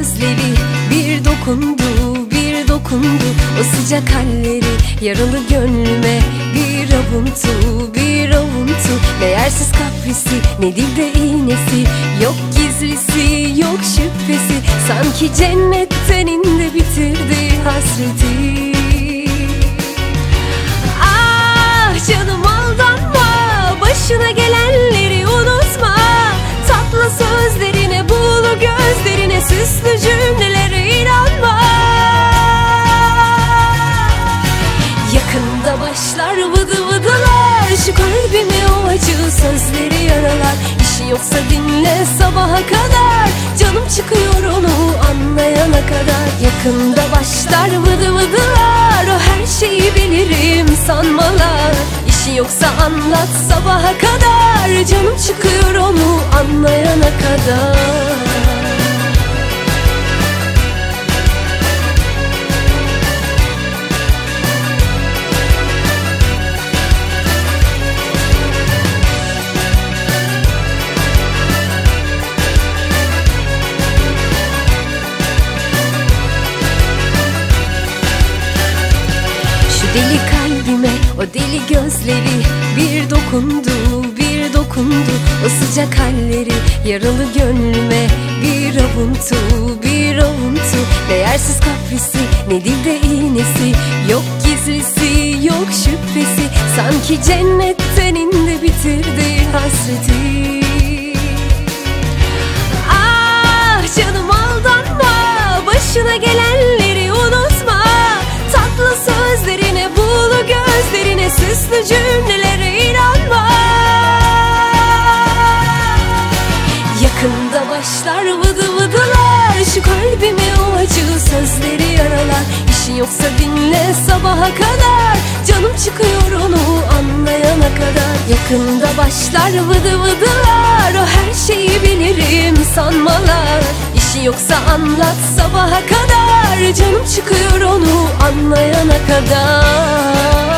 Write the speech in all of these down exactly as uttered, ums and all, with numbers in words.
gözleri bir dokundu, bir dokundu. O sıcak halleri yaralı gönlüme bir avuntu, bir avuntu. Ne yersiz kaprisi, ne dilde iğnesi, yok gizlisi, yok şüphesi. Sanki cennetten indi bitirdi hasreti. Ah canım aldanma, başına gelenleri unutma. Tatlı sözlerine, buğulu gözlerine, süslü cümlelere inanma. Yakında başlar vıdı vıdılar, şu kalbimi o acı sözleri yaralar. İşi yoksa dinle sabaha kadar, canım çıkıyor onu anlayana kadar. Yakında başlar vıdı vıdılar, o her şeyi bilirim sanmalar. İşi yoksa anlat sabaha kadar, canım çıkıyor onu anlayana kadar. Deli kalbime o deli gözleri bir dokundu, bir dokundu. O sıcak halleri yaralı gönlüme bir avuntu, bir avuntu. Ne yersiz kaprisi, ne dilde iğnesi, yok gizlisi, yok şüphesi. Sanki cennetten indi bitirdi hasreti. Ah canım aldanma, başına gelenleri unutma. Tatlı sözlerine, buğulu gözlerine, süslü cümlelere inanma. Yakında başlar vıdı vıdılar, şu kalbimi o acı sözleri yaralar. İşi yoksa dinle sabaha kadar, canım çıkıyor onu anlayana kadar. Yakında başlar vıdı vıdılar, o her şeyi bilirim sanmalar. İşi yoksa anlat sabaha kadar, canım çıkıyor onu anlayana kadar.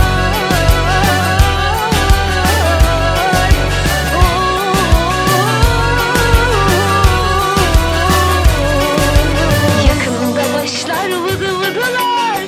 Yakında başlar vıdı vıdılar,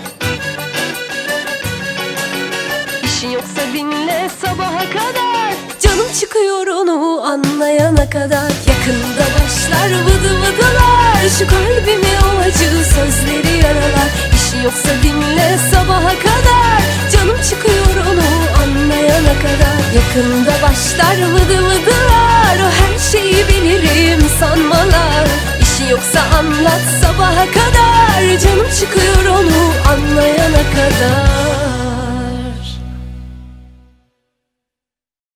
İşi yoksa dinle sabaha kadar, canım çıkıyor onu anlayana kadar. Yakında başlar vıdı vıdılar, şu kalbimi o acı sözleri yaralar. İşi yoksa dinle sabaha kadar, canım çıkıyor onu anlayana kadar. Yakında başlar vıdı vıdılar, o her şeyi bilirim sanmalar. İşi yoksa anlat sabaha kadar, canım çıkıyor onu anlayana kadar.